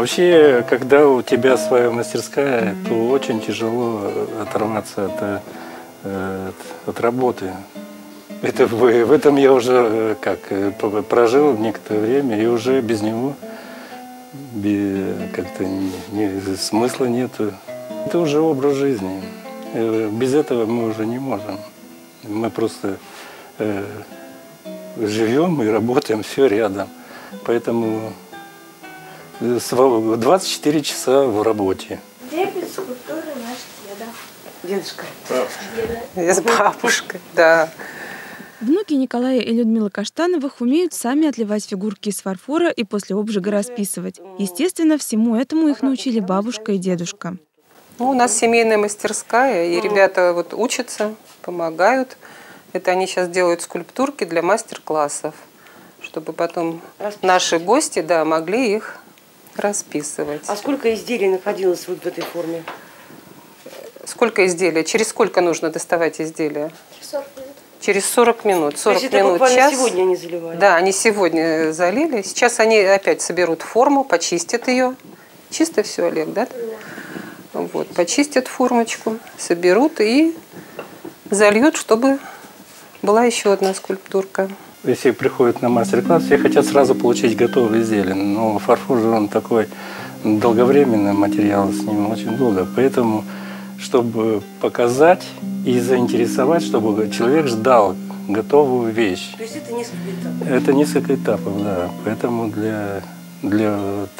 Вообще, когда у тебя своя мастерская, то очень тяжело оторваться от работы. В этом я уже прожил некоторое время, и уже без него как-то смысла нету. Это уже образ жизни. Без этого мы уже не можем. Мы просто живем и работаем все рядом. Поэтому 24 часа в работе. Где скульптуры наш деда? Дедушка. Деда. С бабушкой, да. Внуки Николая и Людмилы Каштановых умеют сами отливать фигурки из фарфора и после обжига расписывать. Естественно, всему этому их научили бабушка и дедушка. Ну, у нас семейная мастерская, и ребята вот учатся, помогают. Это они сейчас делают скульптурки для мастер-классов, чтобы потом наши гости, да, могли их расписывать. А сколько изделий находилось вот в этой форме? Сколько изделий? Через сколько нужно доставать изделия? 40 минут. Через 40 минут. 40 То есть минут, это час. сегодня они заливали? Да, они сегодня залили. Сейчас они опять соберут форму, почистят ее. Чисто все, Олег, да? Вот, почистят формочку, соберут и зальют, чтобы была еще одна скульптурка. Если приходят на мастер-класс, все хотят сразу получить готовые изделия. Но фарфор же он такой долговременный материал, с ним очень долго. Поэтому, чтобы показать и заинтересовать, чтобы человек ждал готовую вещь. То есть это несколько этапов? Это несколько этапов, да. Поэтому для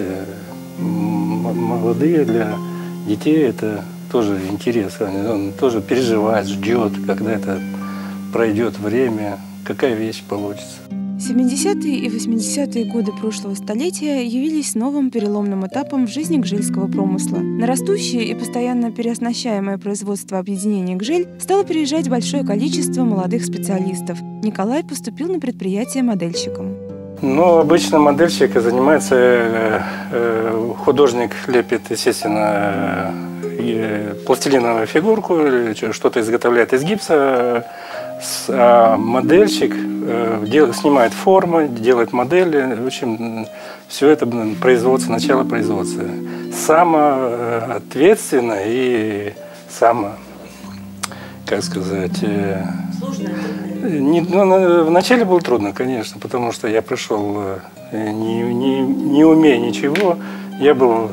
молодых, для детей это тоже интересно. Он тоже переживает, ждет, когда это пройдет время, какая вещь получится. 70-е и 80-е годы прошлого столетия явились новым переломным этапом в жизни гжельского промысла. На растущее и постоянно переоснащаемое производство объединения «Гжель» стало приезжать большое количество молодых специалистов. Николай поступил на предприятие модельщиком. Ну, обычно модельщик занимается, художник лепит, естественно, пластилиновую фигурку, что-то изготовляет из гипса, а модельщик снимает форму, делает модели. В общем, все это начало производства. Самое ответственное и самое, как сказать... Сложно? Вначале было трудно, конечно, потому что я пришел, не умея ничего. Я был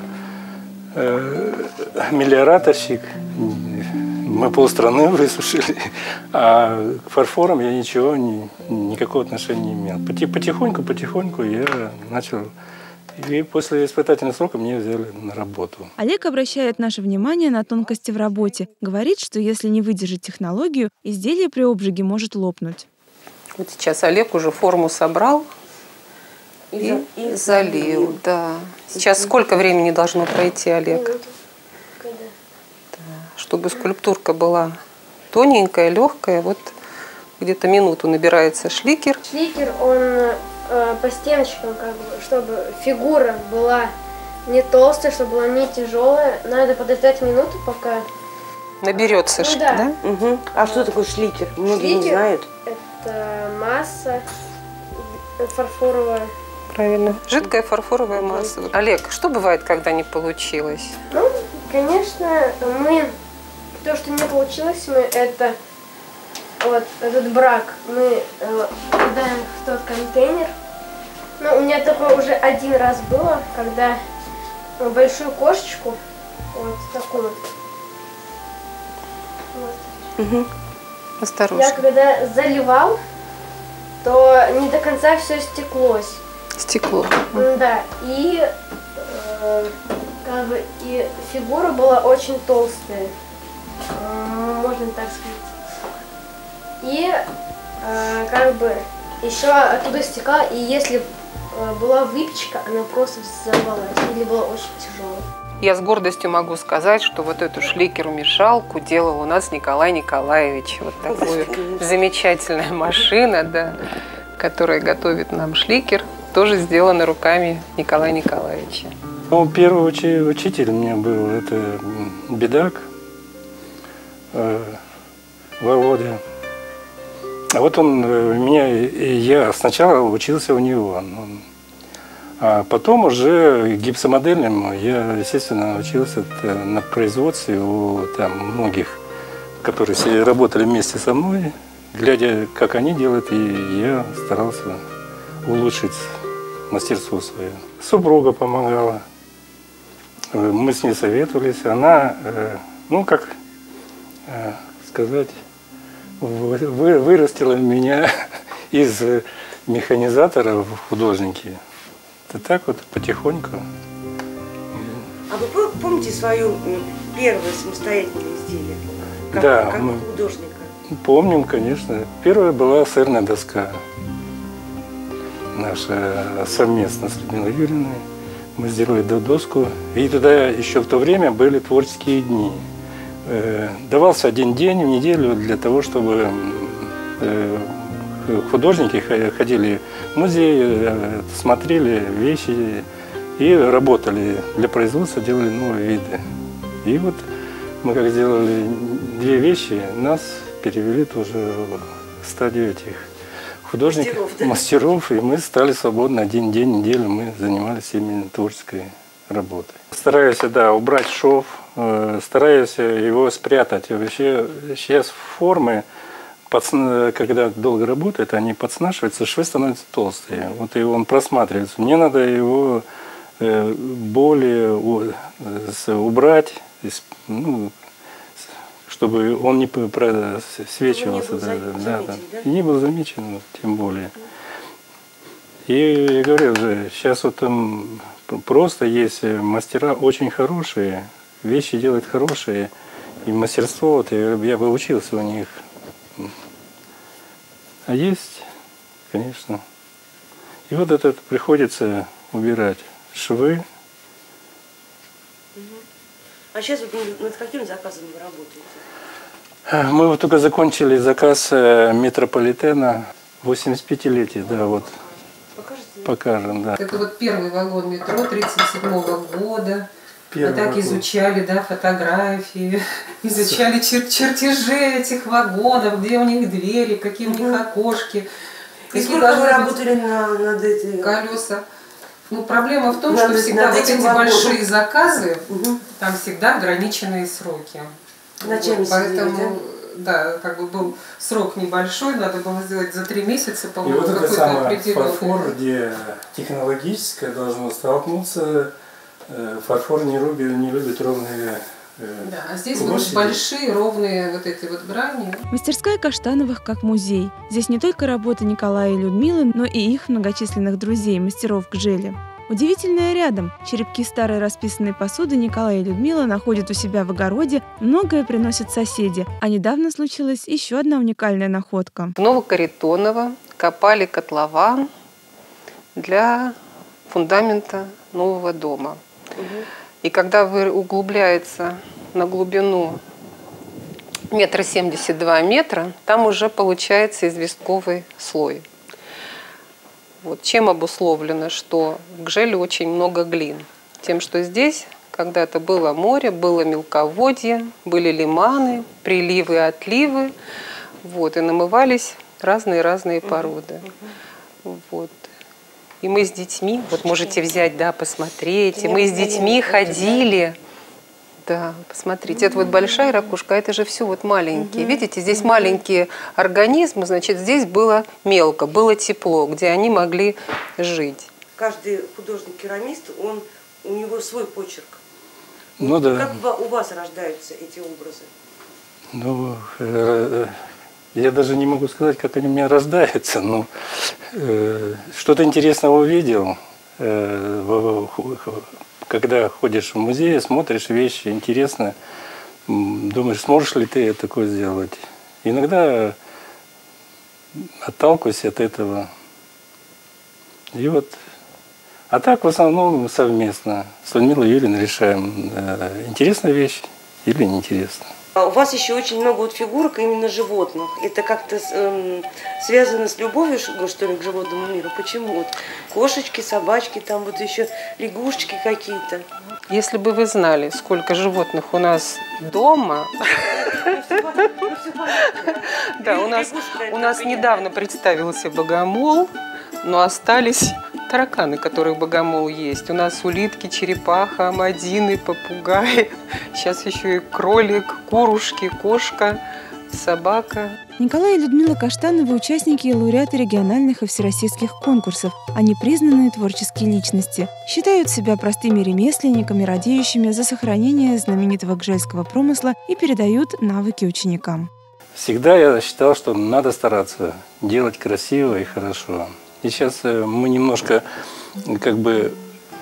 мелиораторщик, мы полстраны высушили, а к фарфорам я никакого отношения не имел. Потихоньку я начал, и после испытательного срока меня взяли на работу. Олег обращает наше внимание на тонкости в работе. Говорит, что если не выдержать технологию, изделие при обжиге может лопнуть. Вот сейчас Олег уже форму собрал и залил. Да. Сейчас сколько времени должно пройти, Олег? Чтобы скульптурка была тоненькая, легкая, вот где-то минуту набирается шликер. Шликер, он по стеночкам, чтобы фигура была не толстая, чтобы была не тяжелая. Надо подождать минуту, пока наберется, да? Угу. А что такое шликер? Многие не знают. Это масса фарфоровая. Правильно. Жидкая фарфоровая масса. Олег, что бывает, когда не получилось? Ну, конечно, то, что не получилось, это вот этот брак мы кидаем в тот контейнер. Ну, у меня такое уже один раз было, когда большую кошечку, вот такую вот. Угу. Осторожно. Я когда заливал, то не до конца все стеклось. Стекло. Да, и и фигура была очень толстая, можно так сказать. И еще оттуда стекла, и если была выпечка, она просто взорвалась или была очень тяжелая. Я с гордостью могу сказать, что вот эту шликеру-мешалку делал у нас Николай Николаевич. Вот такую замечательная машина, да, которая готовит нам шликер, тоже сделана руками Николая Николаевича. Ну, первый учитель у меня был, это Бедак, Володя. А вот я сначала учился у него. А потом уже гипсомодельным я, естественно, учился на производстве у там, многих, которые работали вместе со мной. Глядя, как они делают, и я старался улучшить мастерство свое. Супруга помогала. Мы с ней советовались. Она, ну, как сказать, вырастила меня из механизатора в художники. Это так вот потихоньку. А вы помните свое первое самостоятельное изделие? Да, как мы художника? помним, конечно. Первая была сырная доска. Наша совместно с Людмилой Юрьевной. Мы сделали доску. И тогда еще в то время были творческие дни. Давался один день в неделю для того, чтобы художники ходили в музей, смотрели вещи и работали для производства, делали новые виды. И вот мы как сделали две вещи, нас перевели тоже в стадию этих художников, мастеров, и мы стали свободно один день в неделю, мы занимались именно творческой работой. Стараюсь, да, убрать шов, стараюсь его спрятать. Вообще сейчас формы, когда долго работает, они подснашиваются, швы становятся толстые. Вот и он просматривается. Мне надо его более убрать, ну, чтобы он не просвечивался. Не был замечен, тем более. И я говорю же, сейчас вот там просто есть мастера очень хорошие, вещи делают хорошие, и мастерство, вот я бы учился у них. А есть, конечно. И вот это приходится убирать швы. А сейчас вот над каким заказом вы работаете? Мы вот только закончили заказ метрополитена 85-летие, да, вот. Покажем, да. Это вот первый вагон метро 1937 года. Мы так вагон. изучали, да, фотографии, изучали чертежи этих вагонов, где у них двери, какие у них окошки. И сколько вы работали над этим? Колеса. Ну, проблема в том, что всегда вот эти большие заказы, там всегда ограниченные сроки. Вот, поэтому, да, как бы был срок небольшой, надо было сделать за 3 месяца, И по-моему, вот это какой-то самое определенный. фарфор, где технологическое должно столкнуться, фарфор не любит ровные Да, а здесь площади. вот большие ровные вот эти вот грани. Мастерская Каштановых как музей. Здесь не только работа Николая и Людмилы, но и их многочисленных друзей, мастеров гжели. Удивительное рядом. Черепки старой расписанной посуды Николай и Людмила находят у себя в огороде, многое приносят соседи. А недавно случилась еще одна уникальная находка. В Новокаритоново копали котлован для фундамента нового дома. И когда углубляется на глубину 1,72 метра, там уже получается известковый слой. Вот. Чем обусловлено, что в гжеле очень много глин? Тем, что здесь когда-то было море, было мелководье, были лиманы, приливы и отливы, вот, и намывались разные породы. Вот. И мы с детьми, вот можете взять, да, посмотреть, и мы с детьми ходили. Да, посмотрите, это вот большая ракушка, это же все вот маленькие. Видите, здесь маленькие организмы, значит, здесь было мелко, было тепло, где они могли жить. Каждый художник-керамист, у него свой почерк. Ну да. Как у вас рождаются эти образы? Ну, я даже не могу сказать, как они у меня рождаются, но что-то интересного увидел. Когда ходишь в музей, смотришь вещи, интересно, думаешь, сможешь ли ты такое сделать. Иногда отталкиваюсь от этого. И вот. А так в основном совместно с Людмилой Юрьевной решаем, интересная вещь или неинтересная. У вас еще очень много вот фигурок именно животных. Это как-то связано с любовью, что ли, к животному миру? Почему? Вот кошечки, собачки, там вот еще лягушечки какие-то. Если бы вы знали, сколько животных у нас дома. Да, у нас недавно представился богомол, но остались тараканы, которые богомол есть. У нас улитки, черепаха, амадины, попугаи. Сейчас еще и кролик, курушки, кошка, собака. Николай и Людмила Каштановы – участники и лауреаты региональных и всероссийских конкурсов. Они признанные творческие личности. Считают себя простыми ремесленниками, радеющими за сохранение знаменитого гжельского промысла и передают навыки ученикам. Всегда я считал, что надо стараться делать красиво и хорошо. И сейчас мы немножко как бы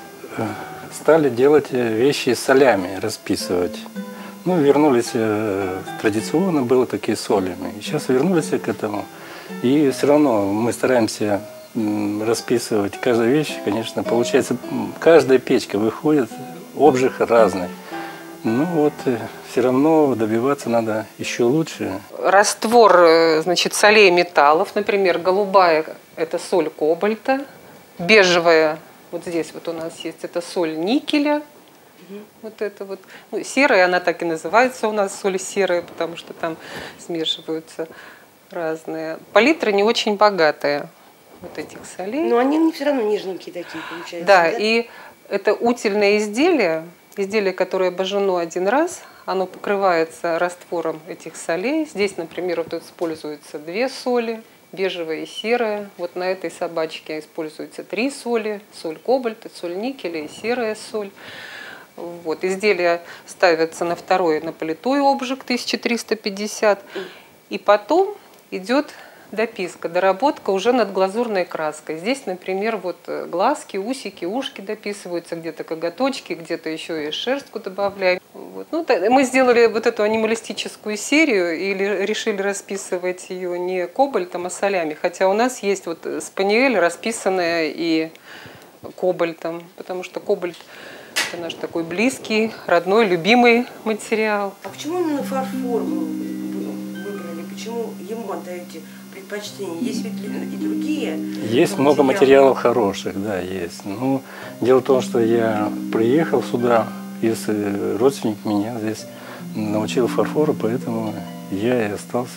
стали делать вещи солями, расписывать. Ну, вернулись, традиционно было такие солями. И сейчас вернулись к этому. И все равно мы стараемся расписывать каждую вещь. Конечно, получается, каждая печка выходит, обжиг разный. Ну вот, все равно добиваться надо еще лучше. Раствор, значит, солей металлов, например, голубая – это соль кобальта, бежевая, вот здесь вот у нас есть, это соль никеля. Вот это вот. Ну, серая, она так и называется у нас, соль серая, потому что там смешиваются разные. Палитра не очень богатая вот этих солей. Но они все равно нежненькие такие получаются. Да, и это утильное изделие, которое обожжено один раз, оно покрывается раствором этих солей. Здесь, например, вот используются 2 соли, бежевая и серая. Вот на этой собачке используются 3 соли, соль кобальта, соль никеля и серая соль. Вот. Изделия ставятся на второй, на политой обжиг 1350. И потом идет дописка, доработка уже над глазурной краской. Здесь, например, вот глазки, усики, ушки дописываются, где-то коготочки, где-то еще и шерстку добавляем. Вот. Ну, мы сделали вот эту анималистическую серию и решили расписывать ее не кобальтом, а солями. Хотя у нас есть вот спаниель, расписанная и кобальтом, потому что кобальт – это наш такой близкий, родной, любимый материал. А почему именно фарфор вы выбрали? Почему ему отдаете предпочтение? Есть ведь и другие? Есть много материалов хороших, да, есть. Ну, дело в том, что я приехал сюда, если родственник меня здесь научил фарфору, поэтому я и остался.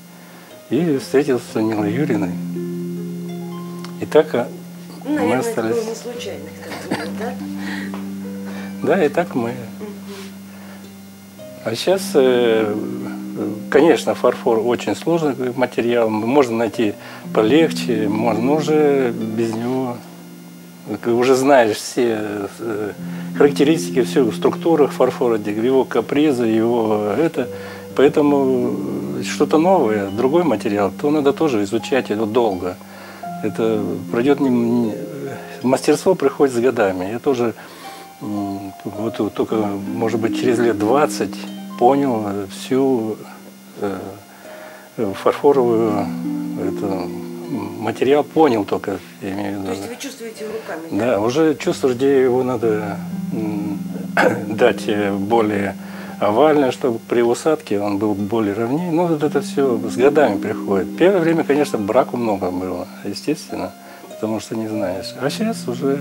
И встретился с Нилой Юрьевной. И так мы остались. Это было не случайно, да? Да, и так мы. А сейчас, конечно, фарфор очень сложный материал. Можно найти полегче, можно уже без него. Ты уже знаешь все характеристики, всю структуру фарфора, его капризы, его это. Поэтому что-то новое, другой материал, то надо тоже изучать это долго. Это пройдет мастерство приходит с годами. Я тоже вот только, может быть, через лет 20 понял всю фарфоровую материал, понял только. Я имею в виду. То есть вы чувствуете руками? Да, уже чувствуешь, где его надо дать более овально, чтобы при усадке он был более ровнее. Ну, вот это все с годами приходит. Первое время, конечно, браку много было, естественно, потому что не знаешь. А сейчас уже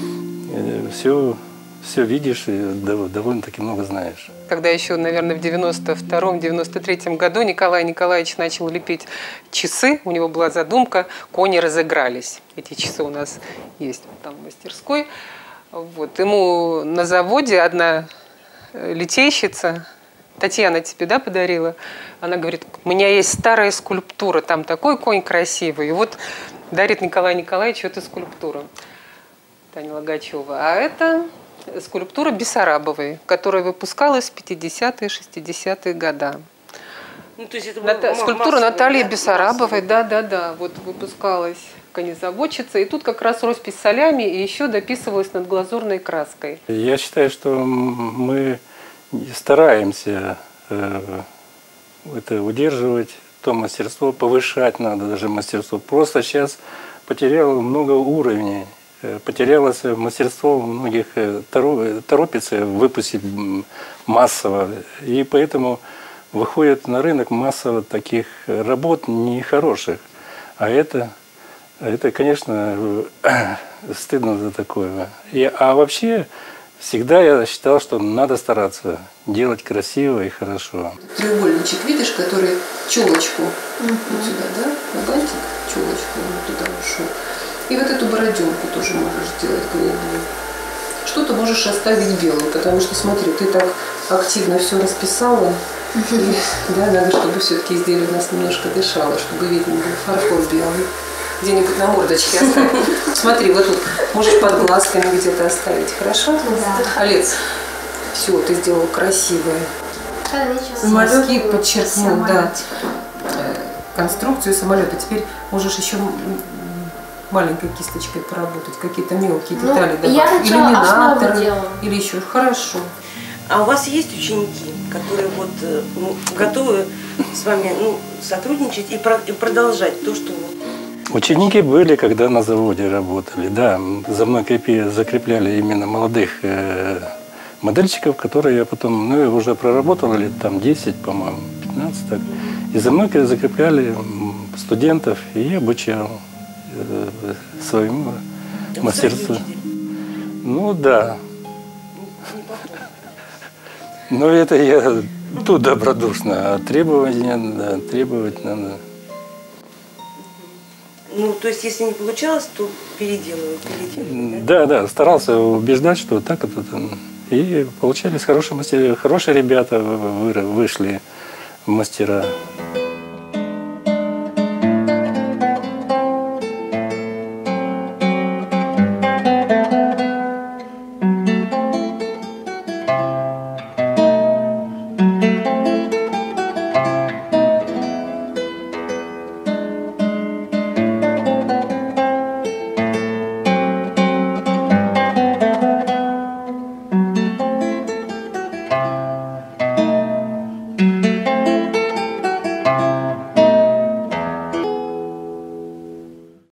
все видишь и довольно-таки много знаешь. Когда еще, наверное, в 92-93 году Николай Николаевич начал лепить часы, у него была задумка «Кони разыгрались». Эти часы у нас есть там в мастерской. Вот. Ему на заводе одна литейщица, Татьяна тебе, да, подарила, она говорит: у меня есть старая скульптура, там такой конь красивый. И вот дарит Николаю Николаевичу эту скульптуру, Таня Логачева. А это скульптура Бессарабовой, которая выпускалась в 50-е, 60-е годы. Ну, то есть это скульптура Натальи Бессарабовой, да, вот выпускалась конезаводчица. И тут как раз роспись солями и еще дописывалась над глазурной краской. Я считаю, что мы стараемся это удерживать, то мастерство, повышать надо даже мастерство. Просто сейчас потеряло много уровней. Потерялось мастерство у многих, торопится выпустить массово. И поэтому выходит на рынок массово таких работ нехороших. А это, конечно, стыдно за такое. А вообще, всегда я считал, что надо стараться делать красиво и хорошо. Треугольничек, видишь, который челочку вот сюда, да, на бантик, челочку вот туда ушел. И вот эту бороденку тоже можешь сделать голубую. Что-то можешь оставить белым, потому что, смотри, ты так активно все расписала. И, да, надо, чтобы все-таки изделие у нас немножко дышало, чтобы видно был фарфор белый. Где-нибудь на мордочке оставить. Смотри, вот тут можешь под глазками где-то оставить, хорошо? Да. Олец, все, ты сделал красивое. Мазки подчеркнул, да, конструкцию самолета. Теперь можешь еще маленькой кисточкой поработать, какие-то мелкие детали добавить. Иллюминаторы или еще. Хорошо. А у вас есть ученики, которые вот готовы с вами сотрудничать и продолжать то, что Ученики были, когда на заводе работали. Да, за мной закрепляли именно молодых модельщиков, которые я потом, уже проработал лет там 10, по-моему, 15 так. И за мной закрепляли студентов, и я обучал своему мастерству. Ну да. Но это я тут добродушно, а требования, да, требовать надо. Ну, то есть, если не получалось, то переделываю, да? Да, да, старался убеждать, что так это. И получались хорошие мастера, хорошие ребята вышли в мастера.